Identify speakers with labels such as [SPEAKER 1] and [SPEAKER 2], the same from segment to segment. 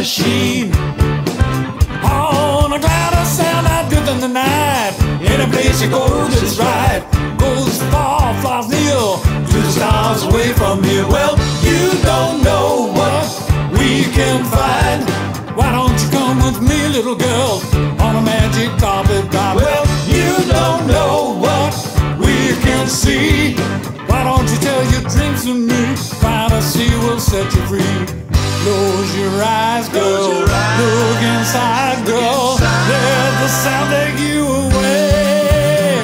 [SPEAKER 1] machine. On a cloud of sound, I drift in the night. Any place you go, that's right. Goes far, flies near, to the stars away from here. Well, you don't know what we can find. Why don't you come with me, little girl, on a magic carpet ride? Well, you don't know what we can see. Why don't you tell your dreams to me? Fantasy will set you free. Close your eyes, girl. Look inside, girl. Let the sound take you away.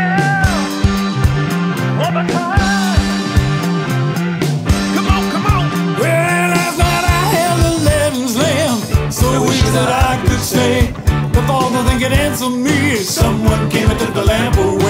[SPEAKER 1] Yeah. One more time. Come on, come on. Well, last night I had 11 slam, so weak that I could stay. The father then could answer me. Someone came and took the lamp away.